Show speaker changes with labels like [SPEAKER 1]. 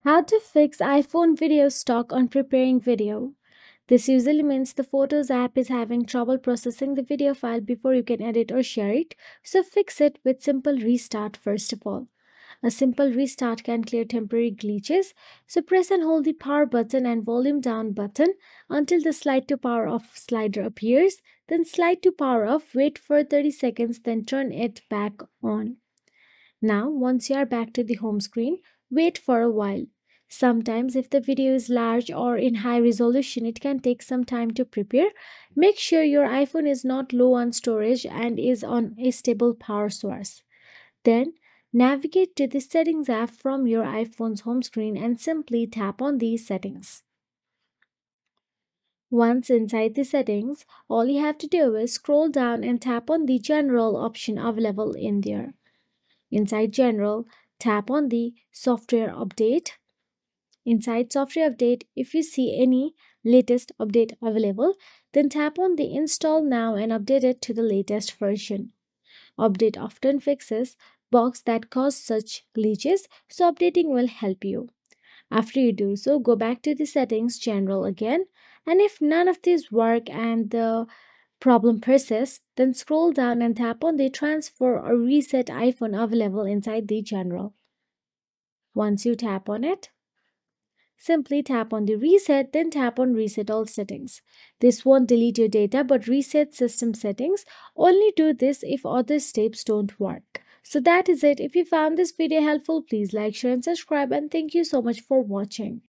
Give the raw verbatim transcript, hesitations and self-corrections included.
[SPEAKER 1] How to fix iPhone video stock on preparing video. This usually means the Photos app is having trouble processing the video file before you can edit or share it, so fix it with simple restart first of all. A simple restart can clear temporary glitches, so press and hold the power button and volume down button until the slide to power off slider appears, then slide to power off, wait for thirty seconds, then turn it back on. Now, once you are back to the home screen, wait for a while. Sometimes, if the video is large or in high resolution, it can take some time to prepare. Make sure your iPhone is not low on storage and is on a stable power source. Then, navigate to the Settings app from your iPhone's home screen and simply tap on these settings. Once inside the settings, all you have to do is scroll down and tap on the General option available in there. Inside General, tap on the Software Update. Inside Software Update, if you see any latest update available, then tap on the Install Now and update it to the latest version. Update often fixes bugs that cause such glitches, so updating will help you. After you do so, go back to the Settings General again, and if none of these work and the problem persists, then scroll down and tap on the Transfer or Reset iPhone available inside the General. Once you tap on it, simply tap on the Reset, then tap on Reset All Settings. This won't delete your data but reset system settings. Only do this if other steps don't work. So that is it. If you found this video helpful, please like, share and subscribe, and thank you so much for watching.